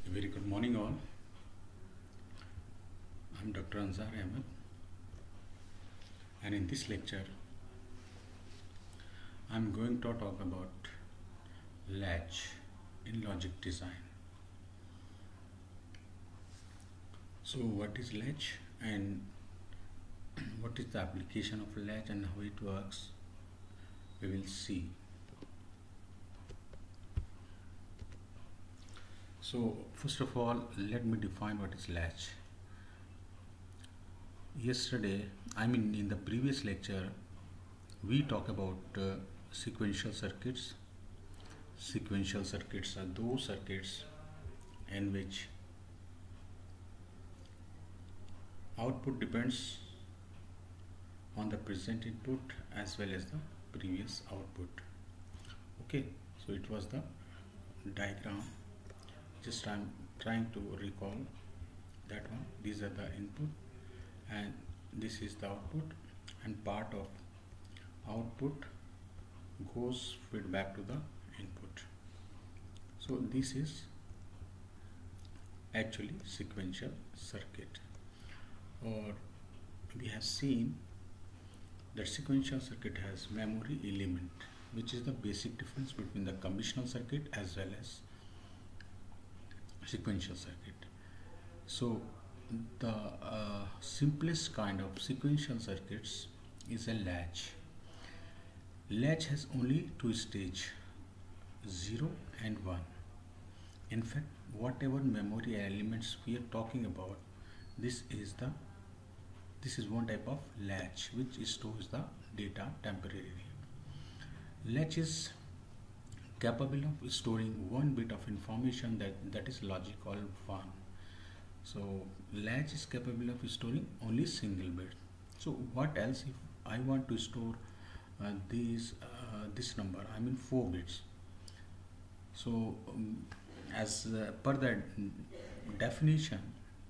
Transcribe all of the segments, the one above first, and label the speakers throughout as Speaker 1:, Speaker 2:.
Speaker 1: A very good morning all. I'm Dr. Ansar Ahmed, and in this lecture I'm going to talk about latch in logic design. So what is latch and what is the application of latch and how it works, we will see. So first of all, let me define what is latch. Yesterday, in the previous lecture, we talk about sequential circuits. Sequential circuits are those circuits in which output depends on the present input as well as the previous output. Okay, so it was the diagram. Just I'm trying to recall that one. These are the input and this is the output, and part of output goes feedback to the input. So this is actually sequential circuit, or we have seen that sequential circuit has memory element, which is the basic difference between the conventional circuit as well as sequential circuit. So the simplest kind of sequential circuits is a latch. Latch has only two stages, 0 and 1. In fact, whatever memory elements we are talking about, this is one type of latch which stores the data temporarily. Latch is capable of storing one bit of information that is logical 1. So latch is capable of storing only single bit. So what else if I want to store this number, 4 bits. So as per the definition,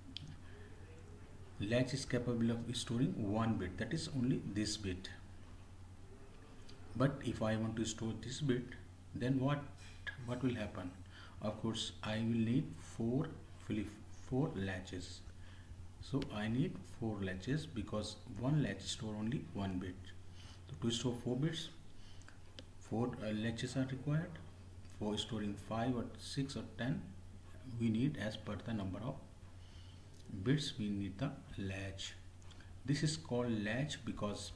Speaker 1: latch is capable of storing one bit, that is only this bit. But if I want to store this bit, then what will happen? Of course, I will need four latches. So I need 4 latches because one latch store only one bit. So to store 4 bits, 4 latches are required. For storing 5 or 6 or 10, we need, as per the number of bits, we need the latch. This is called latch because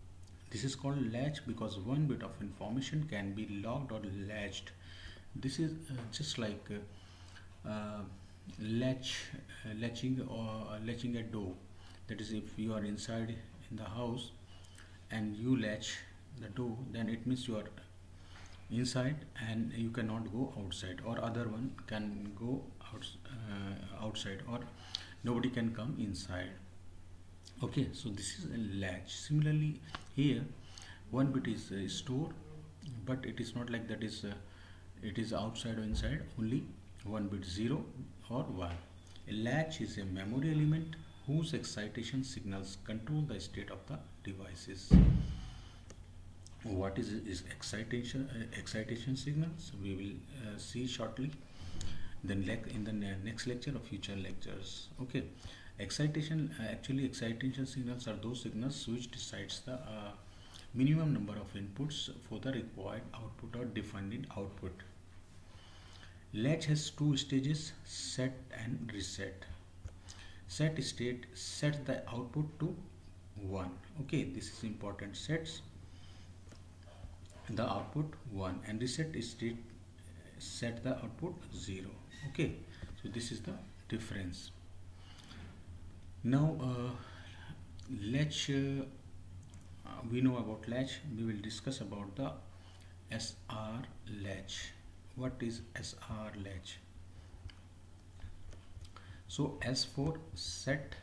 Speaker 1: one bit of information can be locked or latched. This is just like latching a door. That is, if you are inside in the house and you latch the door, then it means you are inside and you cannot go outside, or other one can go outside, or nobody can come inside. Okay, so this is a latch. Similarly, here one bit is stored, but it is not like that is it is outside or inside, only one bit, 0 or 1. A latch is a memory element whose excitation signals control the state of the devices. What is excitation signals? We will see shortly. Then in the next lecture or future lectures. Okay, excitation signals are those signals which decides the minimum number of inputs for the required output or defined output. Latch has 2 stages, set and reset. Set state sets the output to 1. Okay, this is important. Sets the output 1, and reset state set the output 0. Okay, so this is the difference. Now latch, we know about latch. We will discuss about the SR latch. What is SR latch? So S for set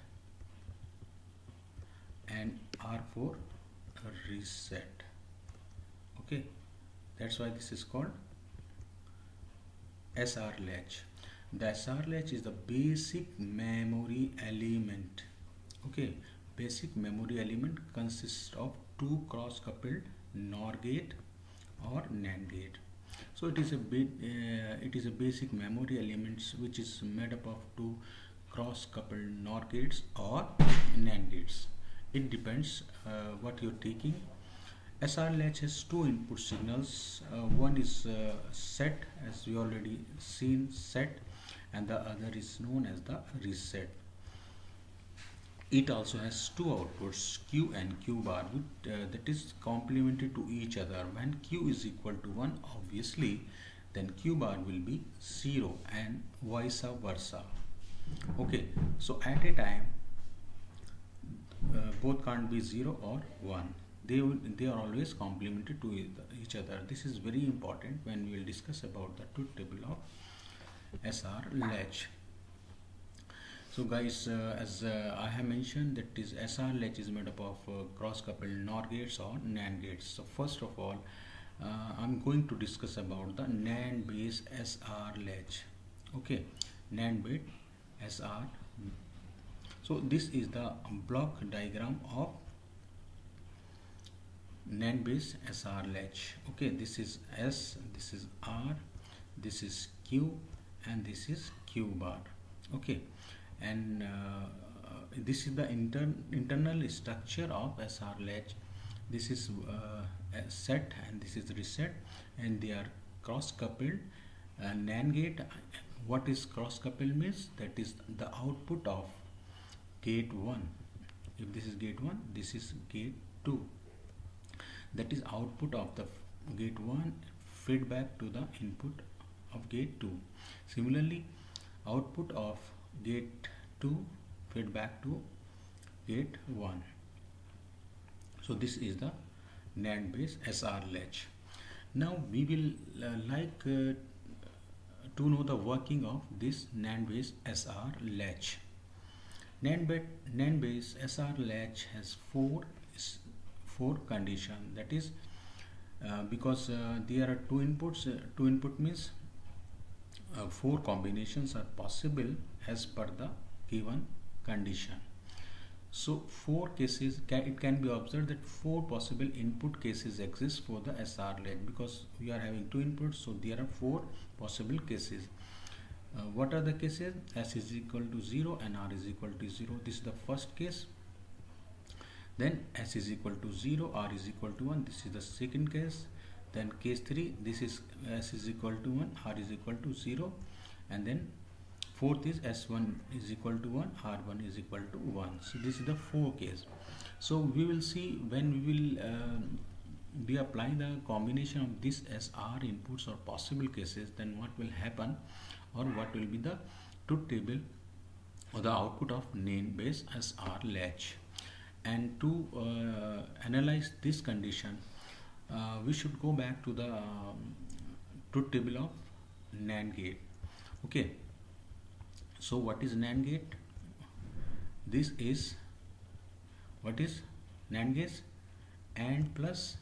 Speaker 1: and R for reset. Okay, that's why this is called SR latch. The SR latch is the basic memory element. Okay, basic memory element consists of 2 cross coupled NOR gate or NAND gate. So it is a basic memory elements which is made up of two cross-coupled NOR gates or NAND gates. It depends what you're taking. SR latch has two input signals. One is set, as we already seen, set, and the other is known as the reset. It also has two outputs, Q and Q bar, that is complementary to each other. When Q is equal to 1, obviously, then Q bar will be 0 and vice versa. Okay, so at a time, both can't be 0 or 1. They are always complementary to each other. This is very important when we will discuss about the truth table of SR latch. So guys, as I have mentioned, that is SR latch is made up of cross-coupled NOR gates or NAND gates. So first of all, I'm going to discuss about the NAND based SR latch. Okay, NAND bit SR. So this is the block diagram of NAND based SR latch. Okay, this is S, this is R, this is Q, and this is Q bar. Okay, and this is the internal structure of SR latch. This is set and this is reset, and they are cross coupled. NAND gate, what is cross coupled means? That is the output of gate 1. If this is gate 1, this is gate 2. That is output of the gate 1 feedback to the input of gate 2. Similarly, output of gate 2 feedback to gate 1. So this is the NAND based SR latch. Now we will to know the working of this NAND based SR latch. NAND based SR latch has four conditions. That is because there are two inputs. Two input means 4 combinations are possible as per the given condition. So 4 cases, it can be observed that 4 possible input cases exist for the SR latch, because we are having 2 inputs, so there are 4 possible cases. What are the cases? S is equal to 0 and R is equal to 0. This is the first case. Then S is equal to 0, R is equal to 1. This is the second case. Then case 3, this is S is equal to 1, R is equal to 0. And then fourth is S1 is equal to 1, R1 is equal to 1. So this is the 4 case. So we will see when we will be applying the combination of this SR inputs or possible cases, then what will happen, or what will be the truth table or the output of NAND based SR latch. And to analyze this condition, we should go back to the truth table of NAND gate. Okay, so what is NAND gate? This is what is NAND gate? AND plus,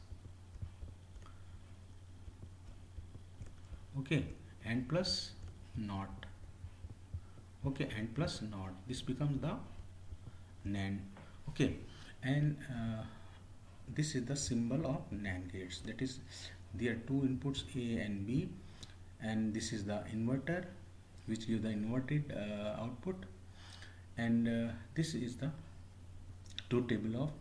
Speaker 1: okay, AND plus NOT. Okay, AND plus NOT. This becomes the NAND. Okay, and this is the symbol of NAND gates. That is, there are 2 inputs A and B, and this is the inverter which gives the inverted output, and this is the truth table of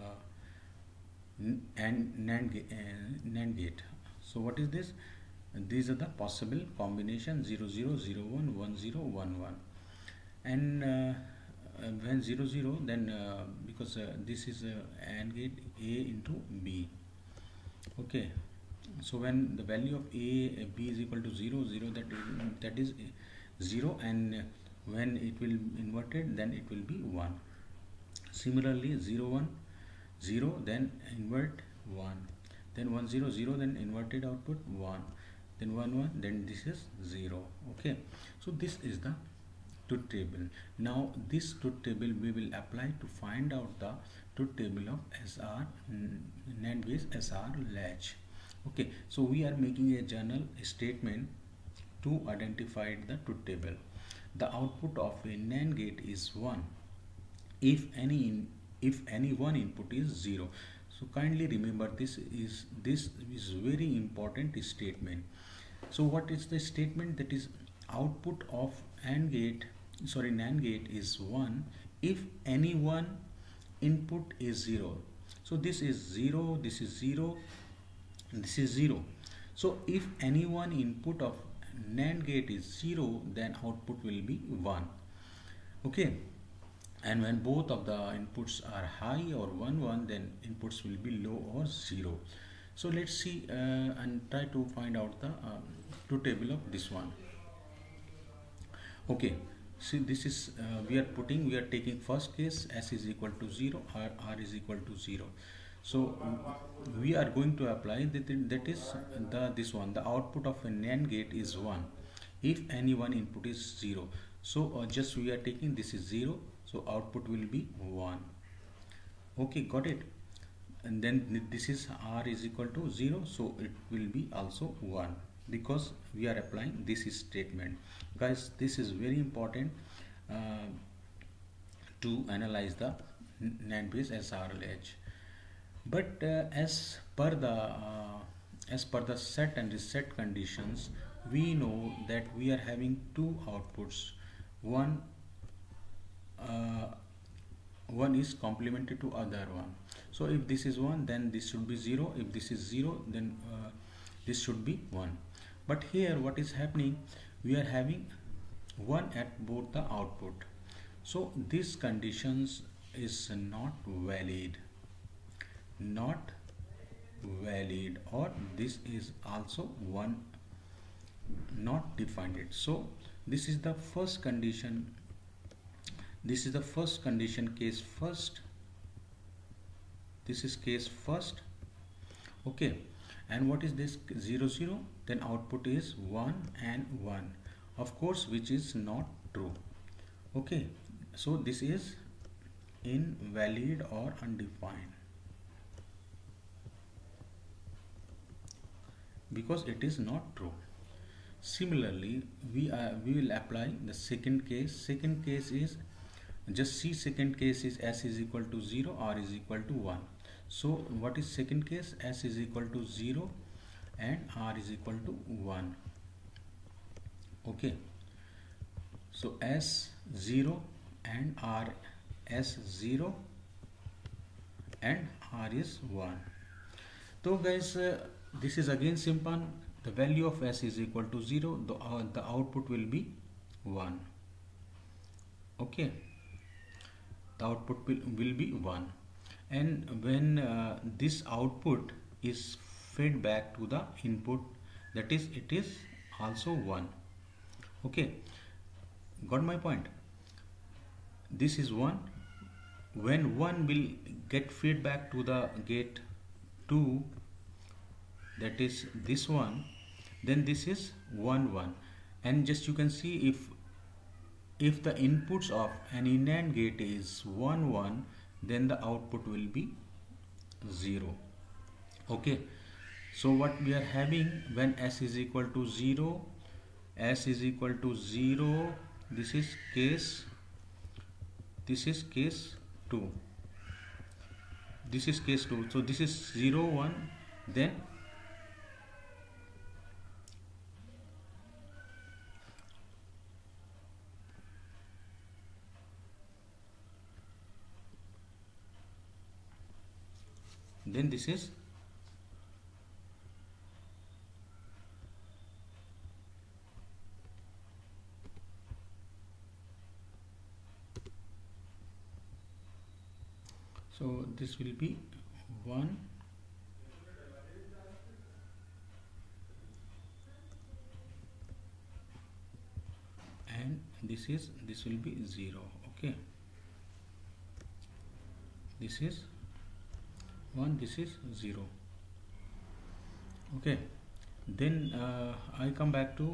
Speaker 1: NAND gate. So what is this? These are the possible combination 0 0 0 1 1 0 1 1, and when 0 0, then because this is AND gate A into B. Okay, so when the value of B is equal to 0 0, that is 0, and when it will inverted, then it will be 1. Similarly 0 1 0, then invert 1, then 1 0 0, then inverted output 1, then 1 1, then this is 0. Okay, so this is the truth table. Now this truth table we will apply to find out the truth table of SR NAND based SR latch. Okay, so we are making a general statement to identify the truth table. The output of a NAND gate is 1 if any one input is 0. So kindly remember, this is very important statement. So what is the statement? That is output of NAND gate is 1 if any one input is 0. So this is 0, this is 0, this is 0. So if any one input of NAND gate is 0, then output will be 1. Okay, and when both of the inputs are high or 1 1, then inputs will be low or 0. So let's see and try to find out the truth table of this one. Okay, see, this is we are taking first case, s is equal to 0 or r is equal to 0. So we are going to apply that is this one. The output of a NAND gate is 1 if any one input is 0. So just we are taking this is 0, so output will be 1. Okay, got it. And then this is r is equal to 0, so it will be also 1 because we are applying this statement. Guys, this is very important to analyze the NAND based SRLH. But as per the set and reset conditions, we know that we are having two outputs. One is complemented to other one. So if this is 1, then this should be 0. If this is 0, then this should be 1. But here what is happening? We are having 1 at both the output. So this conditions is not valid, or this is also 1 not defined it. So this is the first condition. This is the first condition, case first. This is case first. Okay, and what is this? 0 0, then output is 1 and 1, of course, which is not true. Okay, so this is invalid or undefined because it is not true. Similarly, we will apply the second case. Second case is just see, second case is s is equal to 0, r is equal to 1. So what is second case? S is equal to 0 and r is equal to 1. Okay, so s 0 and r, s 0 and r is 1. So guys, this is again simple. The value of s is equal to 0, the output will be 1. Okay, the output will be 1, and when this output is fed back to the input, that is, it is also 1. Okay, got my point? This is 1. When 1 will get feedback to the gate 2, that is this one, then this is 1 1, and just you can see, if the inputs of an NAND gate is 1 1, then the output will be 0. Okay, so what we are having when s is equal to 0, s is equal to 0, this is case 2, this is case 2, so this is 0 1, then this is so this will be 1 and this will be 0. Okay, this is 1, this is 0. Okay, then I come back to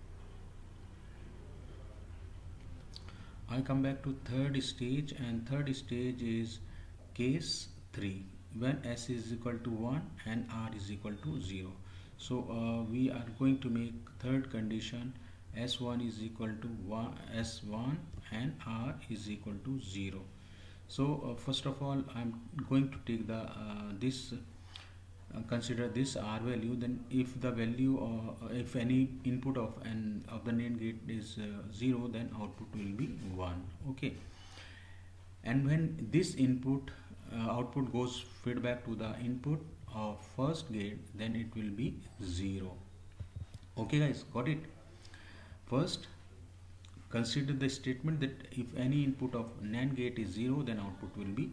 Speaker 1: third stage, and third stage is case 3, when s is equal to 1 and r is equal to 0. So we are going to make third condition, s1 is equal to s1 and r is equal to 0. So first of all, I'm going to take the consider this R value, then if the value if any input of the NAND gate is 0, then output will be 1. Okay, and when this input output goes feedback to the input of first gate, then it will be 0. Okay guys, got it? First, consider the statement that if any input of NAND gate is 0, then output will be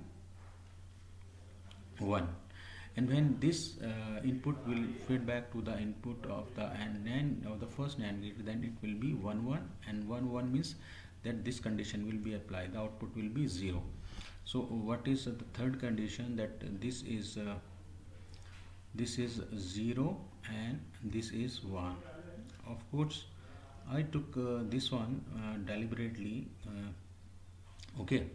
Speaker 1: 1. And when this input will feed back to the input of the NAND of the first NAND gate, then it will be 1 1, and 1 1 means that this condition will be applied, the output will be 0. So what is the third condition? That this is 0 and this is 1. Of course, I took this one deliberately. Okay.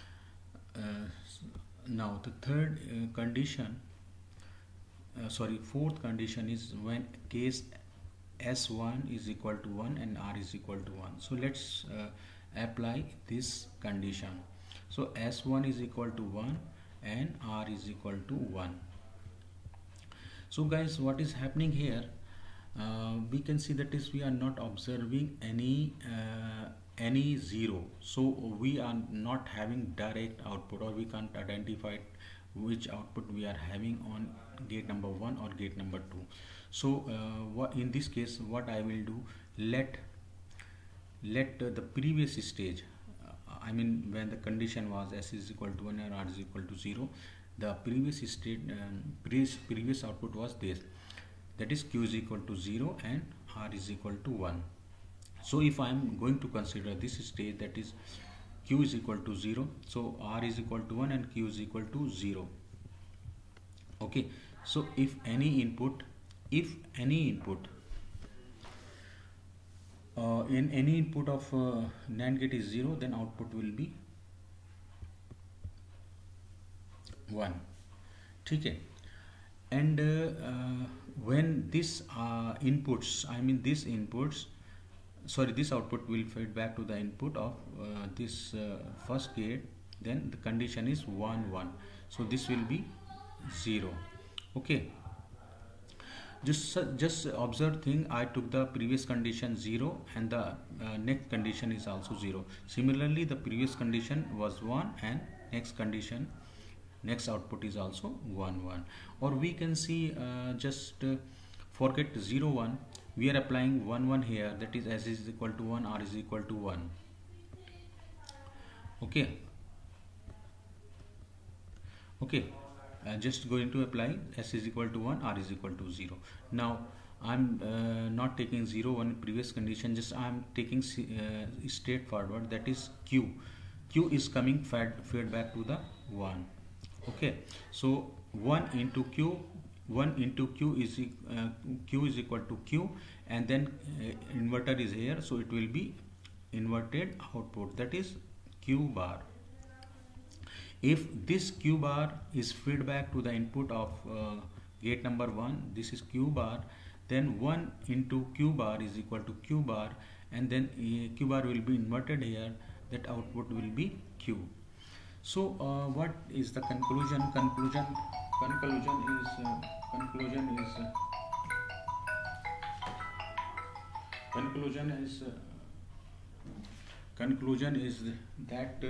Speaker 1: Now the third condition, fourth condition is when case S1 is equal to 1 and R is equal to 1. So let's apply this condition. So S1 is equal to 1 and R is equal to 1. So guys, what is happening here? We can see that is we are not observing any 0. So we are not having direct output, or we can't identify which output we are having on gate number 1 or gate number 2. So in this case, what I will do, let the previous stage, I mean when the condition was S is equal to 1 and R is equal to 0, the previous state previous output was this, that is Q is equal to 0 and R is equal to 1. So if I am going to consider this state, that is Q is equal to 0, so R is equal to 1 and Q is equal to 0. Okay, so if any input in any input of NAND gate is 0, then output will be 1. Okay, and when this this output will feed back to the input of this first gate, then the condition is 1 1, so this will be 0. Okay, just observe thing, I took the previous condition 0 and the next condition is also 0. Similarly, the previous condition was 1 and next output is also 1 1. Or we can see forget 0 1, we are applying 1 1 here, that is S is equal to 1, R is equal to 1. Okay, just going to apply S is equal to 1, R is equal to 0. Now I'm not taking 0 1 previous condition, just I'm taking straightforward, that is Q is coming fed back to the 1. Okay, so 1 into Q is Q is equal to Q, and then inverter is here, so it will be inverted output, that is Q bar. If this Q bar is fed back to the input of gate number 1, this is Q bar, then 1 into Q bar is equal to Q bar, and then Q bar will be inverted here, that output will be Q. So what is the conclusion? Conclusion is that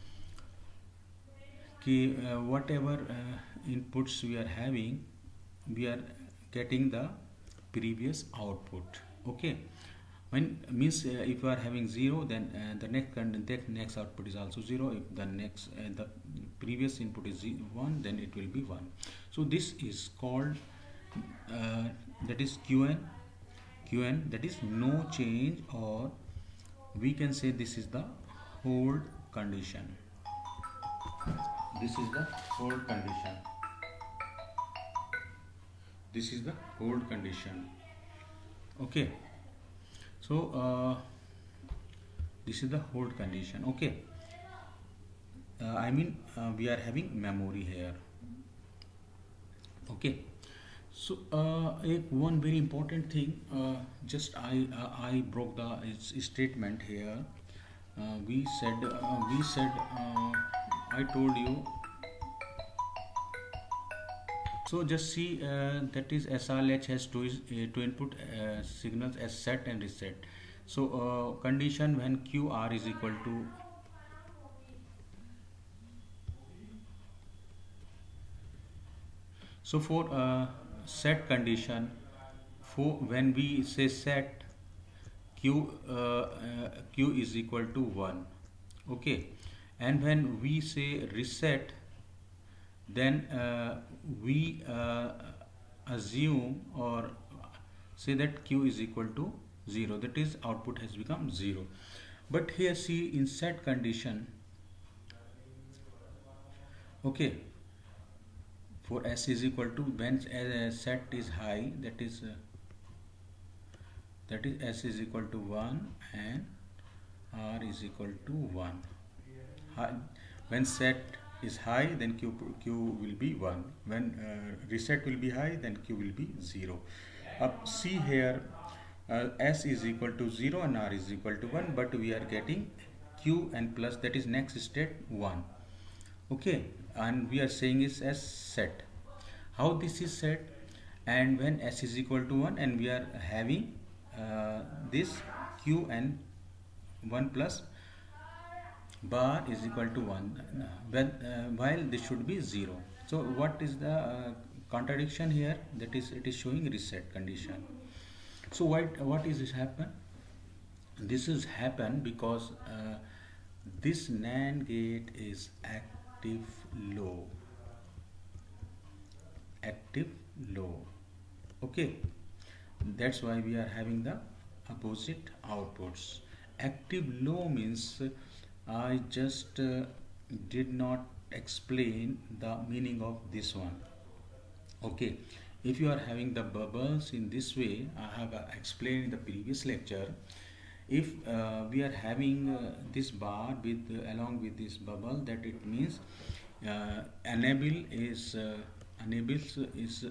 Speaker 1: whatever inputs we are having, we are getting the previous output. Okay, when means if you are having 0, then the next output is also 0. If the previous input is 1, then it will be 1. So this is called that is QN, that is no change, or we can say this is the hold condition. This is the hold condition. Okay, so this is the hold condition. Okay, we are having memory here. Okay, so one very important thing, just I broke the statement here. We said I told you So just see that is SR latch has two input signals as set and reset. So condition when QR is equal to, so for set condition, for when we say set Q is equal to 1, okay, and when we say reset, then we assume or say that Q is equal to 0, that is output has become 0. But here see in set condition, okay, for S is equal to, when set is high, that is S is equal to 1 and R is equal to 1. When set is high, then Q will be 1. When reset will be high, then Q will be 0. See here, S is equal to 0 and R is equal to 1, but we are getting Q and plus, that is next state 1. Okay, and we are saying is as set. How this is set? And when S is equal to 1 and we are having this Q and 1 plus bar is equal to 1, while this should be 0. So what is the contradiction here? That is, it is showing reset condition. So what is this happen? This is happen because this NAND gate is active low, okay, that's why we are having the opposite outputs. Active low means I just did not explain the meaning of this one. Okay, if you are having the bubbles in this way, I have explained in the previous lecture. If we are having this bar with along with this bubble, that it means enables is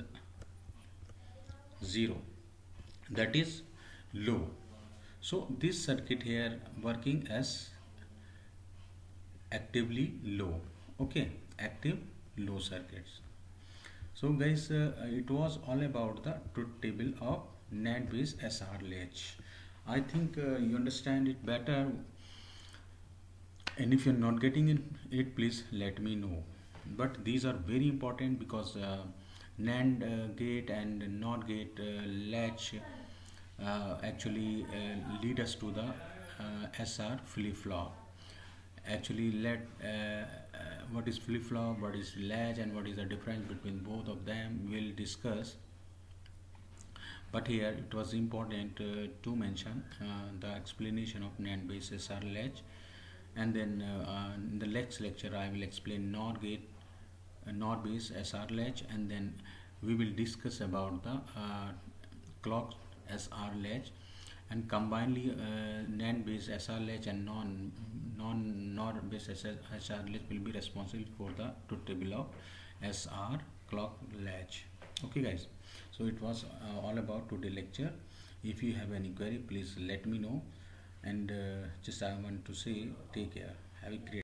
Speaker 1: 0, that is low. So this circuit here working as actively low, okay, active low circuits. So guys, it was all about the truth table of NAND based SR latch. I think you understand it better, and if you're not getting it, please let me know. But these are very important because NAND gate and NOT gate latch actually lead us to the SR flip-flop. Actually, what is flip-flop, what is latch, and what is the difference between both of them, we'll discuss. But here it was important to mention the explanation of NAND based SR latch, and then in the next lecture I will explain NOR gate, NOR based SR latch, and then we will discuss about the clock SR latch, and combinedly NAND based SR latch and non-NOR based SR latch will be responsible for the truth table of SR clock latch. Okay guys, so it was all about today lecture. If you have any query, please let me know, and just I want to say take care, have a great